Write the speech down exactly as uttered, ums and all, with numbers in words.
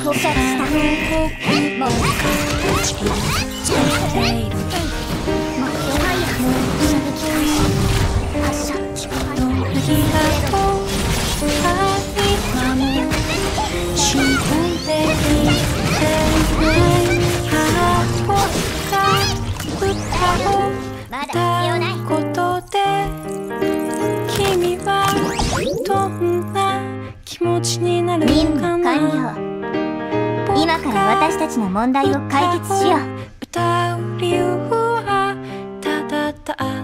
到着したもう目標ファイヤー射撃開始発射ファイヤーまだ必要ないことで君はどんな気持ちになる任務かな。 完了。今から私たちの問題を解決しよう。 歌う理由はただただ